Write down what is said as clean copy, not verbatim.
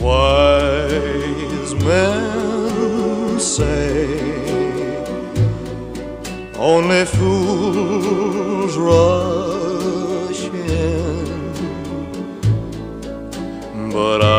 Wise men say only fools rush in, but